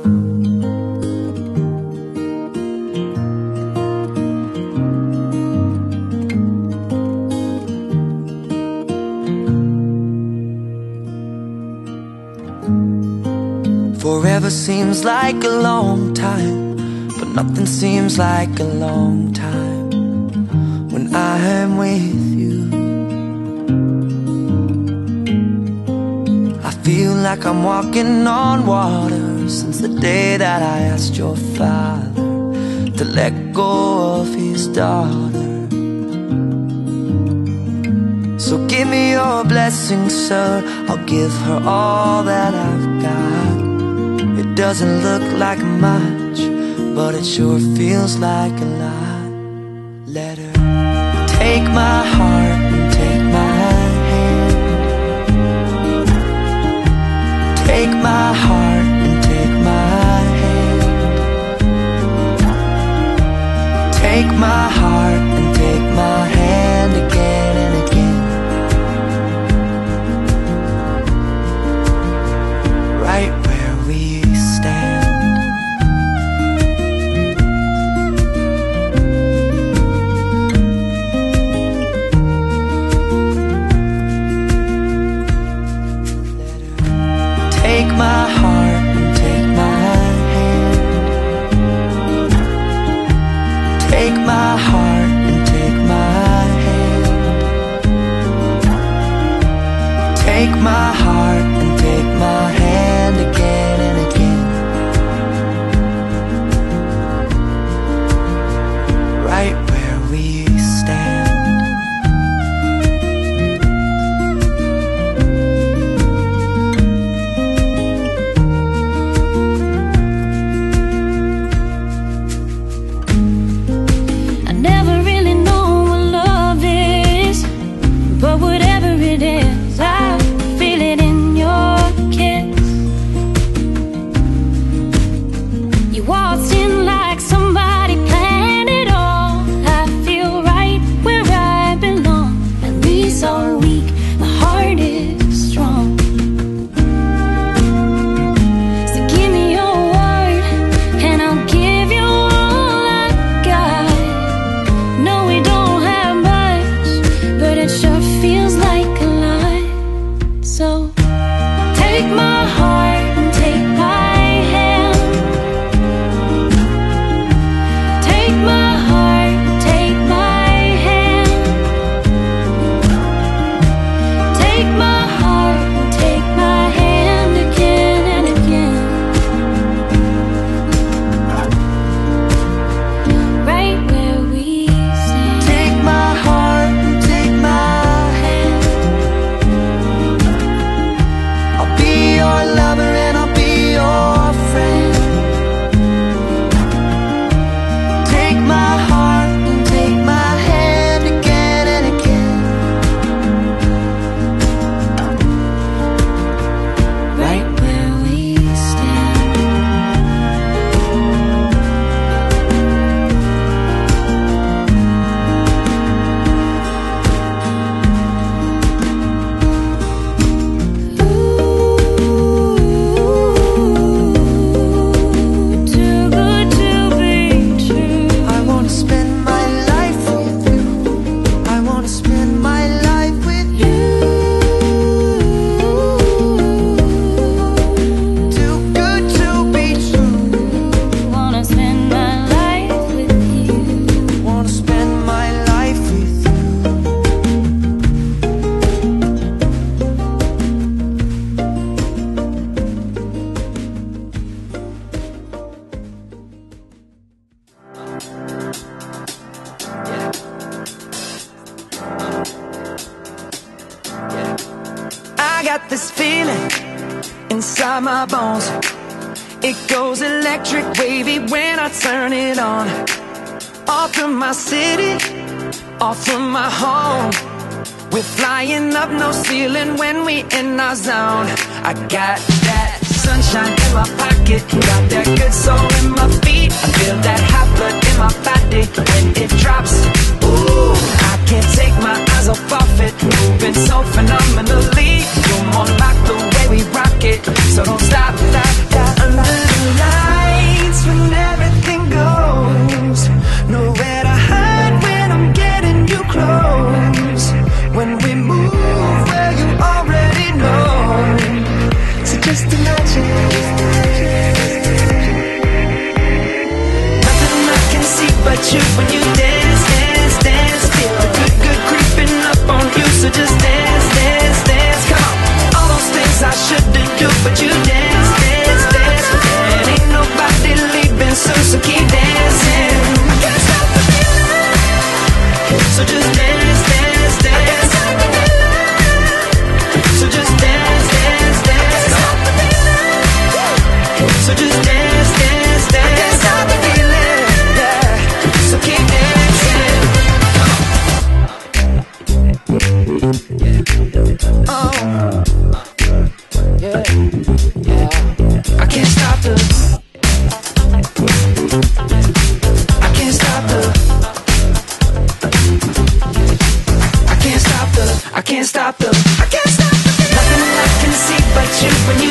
Forever seems like a long time, but nothing seems like a long time when I am with you. I feel like I'm walking on water since the day that I asked your father to let go of his daughter. So give me your blessing, sir, I'll give her all that I've got. It doesn't look like much, but it sure feels like a lot. Let her take my heart and take my hand. Take my heart and take my hand. Take my heart and take my hand again and again. Right where we stand. Take my heart and take my hand. Take my heart and take my hand. Take my heart and take my hand again and again. Right where we stand. I never really know what love is, but whatever it is, I feel it in your kiss. You waltzed in like somebody planned it all. I feel right where I belong. My knees are weak, my heart is strong. So give me your word and I'll give you all I got. No, we don't have much, but it sure feels like a lot. So take my heart and take my hand. Take my heart and take my hand. Take my heart and take my hand again and again. Right where we stand. Take my heart and take my hand. I'll be your lover and I'll be your friend. Take my heart and take my hand again and again. Right where we stand. Too good to be true. I wanna spend my life with you. I wanna spend my life with you. Too good to be true. Wanna spend my life with you. Wanna spend my life with you. I got this feeling inside my bones. It goes electric wavy when I turn it on. Off from my city, off from my home. We're flying up, no ceiling when we in our zone. I got that sunshine in my pocket, got that good soul in my feet. I feel that hot blood in my body when it drops. Ooh, I can't take my eyes off of it, moving so phenomenally. You're more like the way we rock it, so don't stop, stop, stop. Under the light just imagine. Nothing I can see but you when you dance, dance, dance. Feel the good, good creeping up on you, so just dance, dance, dance. Come on, all those things I shouldn't do, but you dance, dance, dance. And ain't nobody leaving soon, so keep dancing. I can't stop the feeling, so just dance, dance, dance. So just dance, dance, dance. So just dance, dance, dance. I can't stop the feeling, yeah. So keep dancing. Oh, yeah, yeah. I can't stop the. I can't stop the. I can't stop the. I can't stop the. I can't stop the. Nothing I can see but you when you